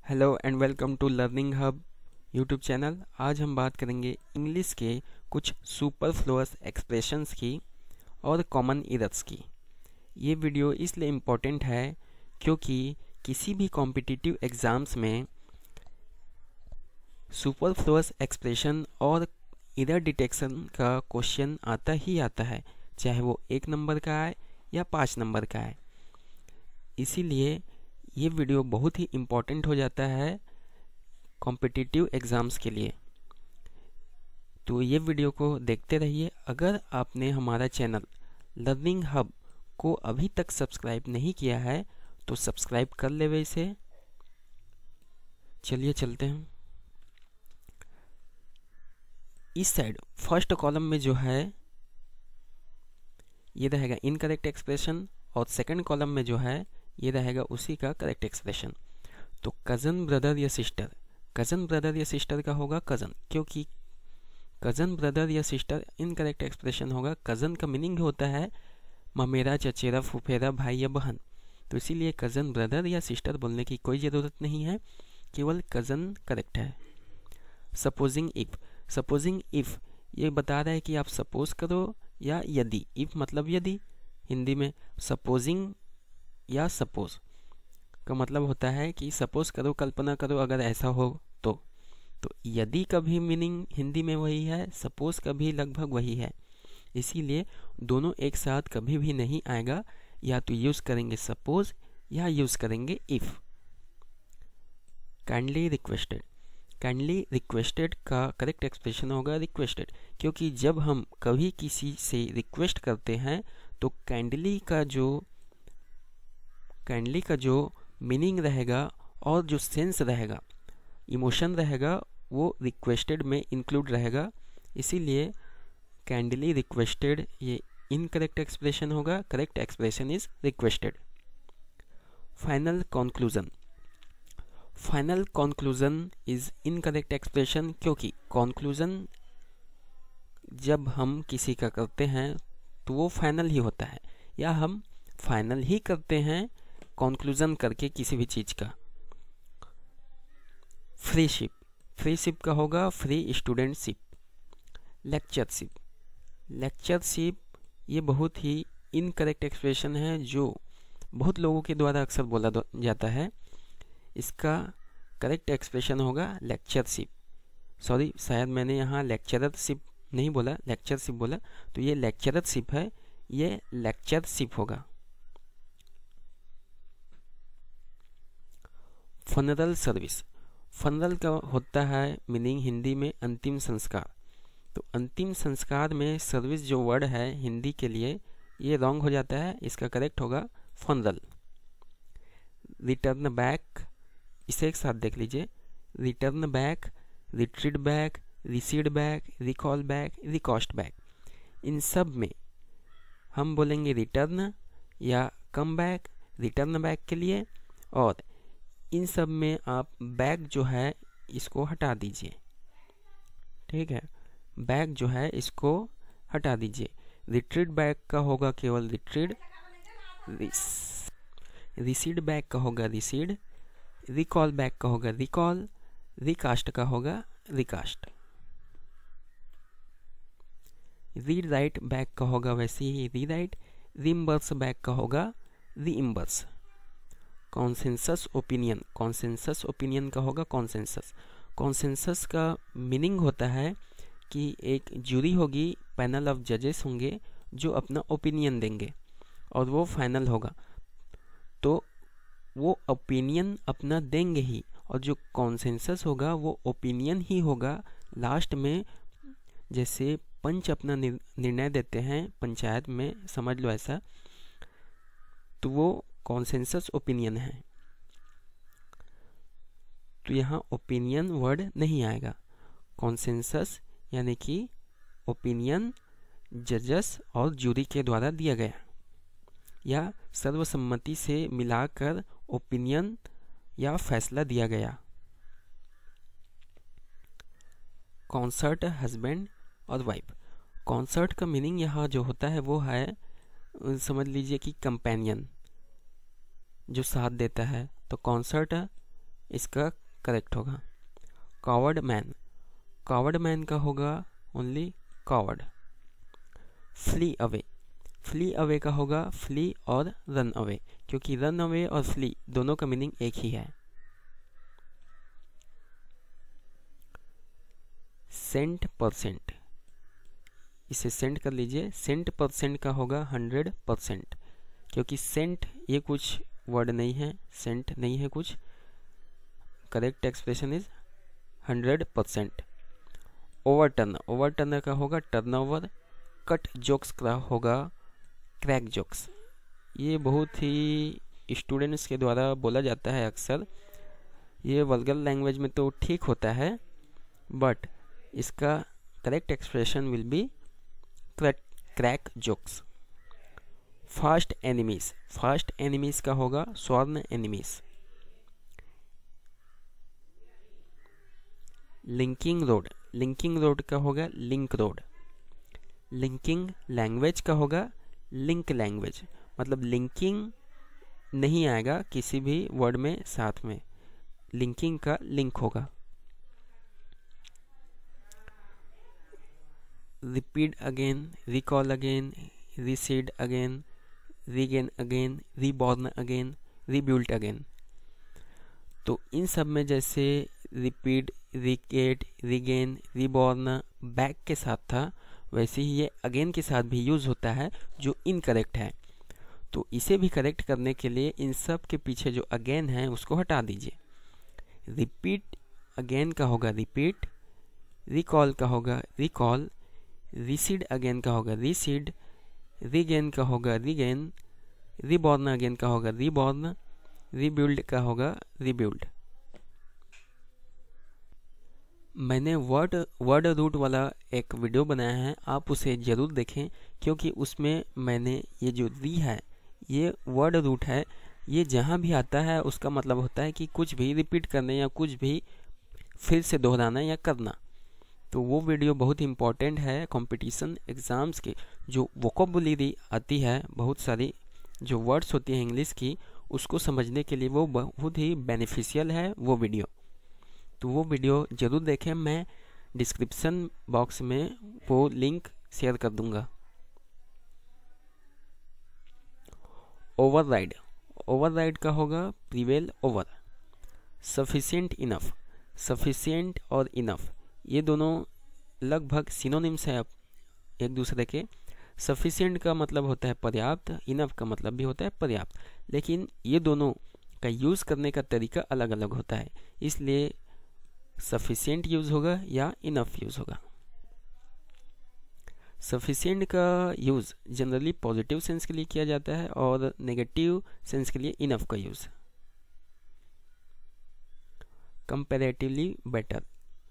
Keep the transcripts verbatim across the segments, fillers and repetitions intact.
Hello and welcome to learning hub YouTube channel. आज हम बात करेंगे इंग्लिश के कुछ सुपरफ्लुअस एक्सप्रेशंस की और कॉमन एरर्स की। ये वीडियो इसलिए इम्पोर्टेंट है क्योंकि किसी भी कॉम्पिटिटिव एग्ज़ाम्स में सुपरफ्लुअस एक्सप्रेशन और एरर डिटेक्शन का क्वेश्चन आता ही आता है, चाहे वो एक नंबर का आए या पाँच नंबर का आए। इसीलिए ये वीडियो बहुत ही इम्पोर्टेंट हो जाता है कॉम्पिटिटिव एग्ज़ाम्स के लिए। तो ये वीडियो को देखते रहिए। अगर आपने हमारा चैनल लर्निंग हब को अभी तक सब्सक्राइब नहीं किया है तो सब्सक्राइब कर लेवे इसे। चलिए चलते हैं। इस साइड फर्स्ट कॉलम में जो है ये रहेगा इनकरेक्ट एक्सप्रेशन और सेकंड कॉलम में जो है ये रहेगा उसी का करेक्ट एक्सप्रेशन। तो कज़न ब्रदर या सिस्टर, कज़न ब्रदर या सिस्टर का होगा कज़न, क्योंकि कज़न ब्रदर या सिस्टर इनकरेक्ट एक्सप्रेशन होगा। कज़न का मीनिंग होता है ममेरा, चचेरा, फुफेरा, भाई या बहन। तो इसीलिए कज़न ब्रदर या सिस्टर बोलने की कोई ज़रूरत नहीं है, केवल कज़न करेक्ट है। सपोजिंग इफ़, सपोजिंग इफ़ ये बता रहा है कि आप सपोज करो या यदि। इफ़ मतलब यदि, हिंदी में सपोजिंग या सपोज का मतलब होता है कि सपोज करो, कल्पना करो अगर ऐसा हो तो। तो यदि का भी मीनिंग हिंदी में वही है, सपोज का भी लगभग वही है। इसीलिए दोनों एक साथ कभी भी नहीं आएगा, या तो यूज़ करेंगे सपोज या यूज़ करेंगे if. Kindly requested, kindly requested का करेक्ट एक्सप्रेशन होगा रिक्वेस्टेड, क्योंकि जब हम कभी किसी से रिक्वेस्ट करते हैं तो काइंडली का जो काइंडली का जो मीनिंग रहेगा और जो सेंस रहेगा, इमोशन रहेगा, वो रिक्वेस्टेड में इंक्लूड रहेगा। इसीलिए काइंडली रिक्वेस्टेड ये इनकरेक्ट एक्सप्रेशन होगा, correct expression is requested. Final conclusion, final conclusion is incorrect expression, क्योंकि कंक्लूजन जब हम किसी का करते हैं तो वो फाइनल ही होता है, या हम फाइनल ही करते हैं कंक्लूजन करके किसी भी चीज़ का। फ्रीशिप, फ्रीशिप का होगा फ्री स्टूडेंटशिप। लेक्चरशिप, लेक्चरशिप ये बहुत ही इनकरेक्ट एक्सप्रेशन है जो बहुत लोगों के द्वारा अक्सर बोला जाता है। इसका करेक्ट एक्सप्रेशन होगा लेक्चरशिप। सॉरी, शायद मैंने यहाँ लेक्चररशिप नहीं बोला, लेक्चरशिप बोला, तो ये लेक्चररशिप है, ये लेक्चरशिप होगा। फनरल सर्विस, फनरल का होता है मीनिंग हिंदी में अंतिम संस्कार। तो अंतिम संस्कार में सर्विस जो वर्ड है हिंदी के लिए ये रॉन्ग हो जाता है, इसका करेक्ट होगा फनरल। रिटर्न बैक, इसे एक साथ देख लीजिए। Return back, retreat back, recede back, recall back, recast back, इन सब में हम बोलेंगे रिटर्न या कम बैक रिटर्न बैक के लिए, और इन सब में आप बैक जो है इसको हटा दीजिए। ठीक है, बैक जो है इसको हटा दीजिए। रिट्रीट बैक का होगा केवल रिट्रीट, रिसीड बैक का होगा रिसीड, रिकॉल बैक का होगा रिकॉल, रिकास्ट का होगा रिकास्ट, रीड राइट बैक का होगा वैसे ही रीराइट, रिम्बर्स बैक का होगा reimburse. Consensus opinion, consensus opinion का होगा कॉन्सेंसस। कॉन्सेंसस का मीनिंग होता है कि एक जूरी होगी, पैनल ऑफ जजेस होंगे जो अपना ओपिनियन देंगे और वो फाइनल होगा। तो वो ओपिनियन अपना देंगे ही, और जो कॉन्सेंसस होगा वो ओपिनियन ही होगा लास्ट में। जैसे पंच अपना निर्णय देते हैं पंचायत में, समझ लो ऐसा, तो वो कॉन्सेंसस ओपिनियन है। तो यहाँ ओपिनियन वर्ड नहीं आएगा। कॉन्सेंसस यानी कि ओपिनियन जजेस और जूरी के द्वारा दिया गया या सर्वसम्मति से मिलाकर ओपिनियन या फैसला दिया गया। कॉन्सर्ट हस्बैंड और वाइफ, कॉन्सर्ट का मीनिंग यहाँ जो होता है वो है, समझ लीजिए कि कंपेनियन जो साथ देता है। तो कॉन्सर्ट इसका करेक्ट होगा। कॉवर्ड मैन, कॉवर्ड मैन का होगा only coward. Flee away, flee away का होगा फ्ली और रन अवे, क्योंकि रन अवे और फ्ली दोनों का मीनिंग एक ही है। सेंट परसेंट, इसे सेंट कर लीजिए, सेंट परसेंट का होगा हंड्रेड परसेंट, क्योंकि सेंट ये कुछ वर्ड नहीं है, सेंट नहीं है कुछ, correct expression is hundred percent. Overturn, overturn का होगा टर्नओवर। कट जोक्स का होगा क्रैक जोक्स। ये बहुत ही स्टूडेंट्स के द्वारा बोला जाता है अक्सर, ये वल्गर लैंग्वेज में तो ठीक होता है, बट इसका correct expression will be crack jokes. Fast enemies, fast enemies का होगा sworn enemies. Linking road, linking road का होगा लिंक रोड। लिंकिंग लैंग्वेज का होगा लिंक लैंग्वेज, मतलब लिंकिंग नहीं आएगा किसी भी वर्ड में साथ में, लिंकिंग का लिंक होगा। Repeat again, recall again, recede again, regain again, reborn again, rebuild again. तो इन सब में जैसे रिपीट, रिकेट, रीगेन, रीबॉर्न बैक के साथ था, वैसे ही ये अगेन के साथ भी यूज होता है जो इनकरेक्ट है। तो इसे भी करेक्ट करने के लिए इन सब के पीछे जो अगेन है उसको हटा दीजिए। रिपीट अगेन का होगा रिपीट, रिकॉल का होगा रिकॉल, रिसीड अगेन का होगा रिसीड, रीगेन का होगा रीगेन, रीबॉर्न अगेन का होगा रीबॉर्न, रीबिल्ड का होगा रीबिल्ड। मैंने वर्ड वर्ड रूट वाला एक वीडियो बनाया है, आप उसे ज़रूर देखें, क्योंकि उसमें मैंने ये जो री है ये वर्ड रूट है, ये जहाँ भी आता है उसका मतलब होता है कि कुछ भी रिपीट करने या कुछ भी फिर से दोहराना या करना। तो वो वीडियो बहुत इम्पॉर्टेंट है कंपटीशन एग्ज़ाम्स के, जो वोकैबुलरी आती है, बहुत सारी जो वर्ड्स होती हैं इंग्लिश की, उसको समझने के लिए वो बहुत ही बेनिफिशियल है वो वीडियो। तो वो वीडियो ज़रूर देखें, मैं डिस्क्रिप्शन बॉक्स में वो लिंक शेयर कर दूंगा। ओवरराइड, ओवरराइड का होगा prevail over. Sufficient enough, sufficient और इनफ ये दोनों लगभग सिनोनिम्स हैं एक दूसरे के। सफिशिएंट का मतलब होता है पर्याप्त, इनफ का मतलब भी होता है पर्याप्त, लेकिन ये दोनों का यूज़ करने का तरीका अलग अलग होता है, इसलिए सफिशिएंट यूज़ होगा या इनफ यूज़ होगा। सफिशिएंट का यूज़ जनरली पॉजिटिव सेंस के लिए किया जाता है और नेगेटिव सेंस के लिए इनफ का यूज़। कंपैरेटिवली बेटर,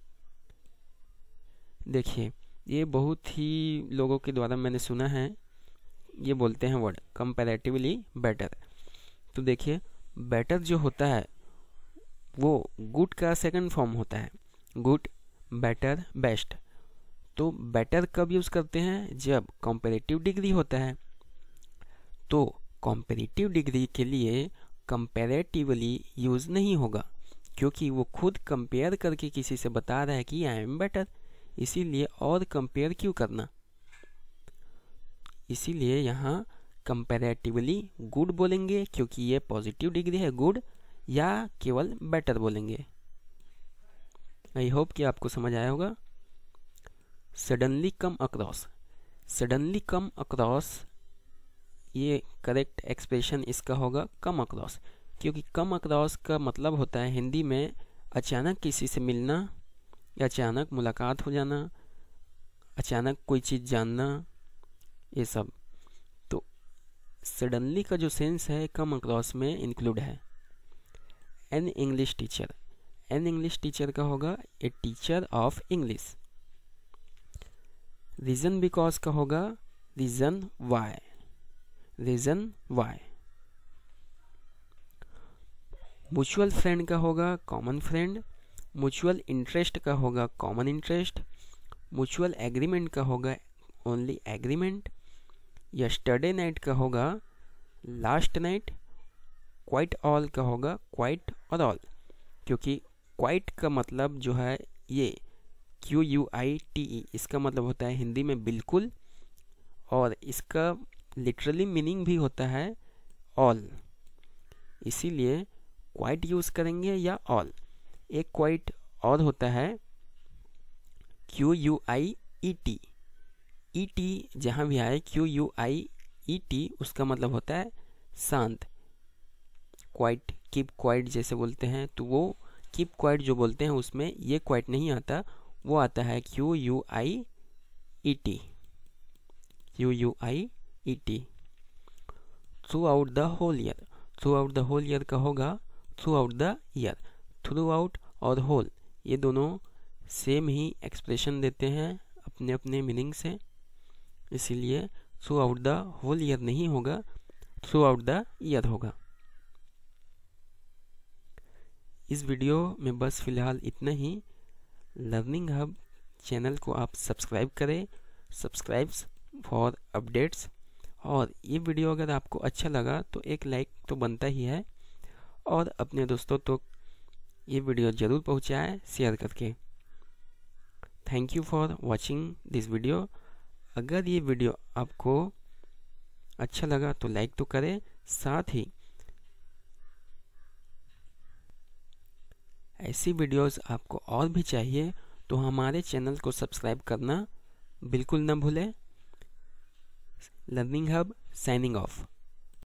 देखिए ये बहुत ही लोगों के द्वारा मैंने सुना है, ये बोलते हैं वर्ड कंपैरेटिवली बेटर। तो देखिए बेटर जो होता है वो गुड का सेकंड फॉर्म होता है, गुड, बेटर, बेस्ट। तो बेटर कब यूज़ करते हैं? जब कंपैरेटिव डिग्री होता है। तो कंपैरेटिव डिग्री के लिए कंपैरेटिवली यूज़ नहीं होगा, क्योंकि वो खुद कंपेयर करके किसी से बता रहा है कि आई एम बेटर, इसीलिए और कंपेयर क्यों करना। इसीलिए यहाँ कंपैरेटिवली गुड बोलेंगे क्योंकि ये पॉजिटिव डिग्री है गुड, या केवल बेटर बोलेंगे। आई होप कि आपको समझ आया होगा। Suddenly come across, suddenly come across ये करेक्ट एक्सप्रेशन इसका होगा कम अक्रॉस, क्योंकि कम अक्रॉस का मतलब होता है हिंदी में अचानक किसी से मिलना या अचानक मुलाकात हो जाना, अचानक कोई चीज़ जानना, ये सब। तो सडनली का जो सेंस है कम अक्रॉस में इंक्लूड है। An English teacher, an English teacher का होगा a teacher of English. Reason because का होगा reason why, reason why. Mutual friend का होगा कॉमन फ्रेंड, म्यूचुअल इंटरेस्ट का होगा कॉमन इंटरेस्ट, म्यूचुअल एग्रीमेंट का होगा ओनली एग्रीमेंट, यस्टरडे नाइट का होगा लास्ट नाइट, क्वाइट ऑल का होगा क्वाइट और ऑल। क्योंकि क्वाइट का मतलब जो है ये Q U I T E, इसका मतलब होता है हिंदी में बिल्कुल, और इसका लिटरली मीनिंग भी होता है ऑल। इसीलिए क्वाइट यूज़ करेंगे या ऑल। एक क्वाइट और होता है Q U I E T. E T जहाँ भी आए, Q U I E T, उसका मतलब होता है शांत। क्वाइट, कीप क्वाइट जैसे बोलते हैं, तो वो कीप क्वाइट जो बोलते हैं उसमें ये क्वाइट नहीं आता, वो आता है Q U I E T, Q U I E T. Throughout the whole year, throughout the whole year का होगा throughout the year. Throughout और होल ये दोनों सेम ही एक्सप्रेशन देते हैं अपने अपने मीनिंग से, इसीलिए throughout the whole year नहीं होगा, थ्रू आउट द ईयर होगा। इस वीडियो में बस फिलहाल इतना ही। लर्निंग हब चैनल को आप सब्सक्राइब करें, सब्सक्राइब्स फॉर अपडेट्स। और ये वीडियो अगर आपको अच्छा लगा तो एक लाइक तो बनता ही है, और अपने दोस्तों तक ये वीडियो ज़रूर पहुंचाएं शेयर करके। Thank you for watching this video. अगर ये वीडियो आपको अच्छा लगा तो लाइक तो करें, साथ ही ऐसी वीडियोस आपको और भी चाहिए तो हमारे चैनल को सब्सक्राइब करना बिल्कुल न भूलें। Learning hub signing of.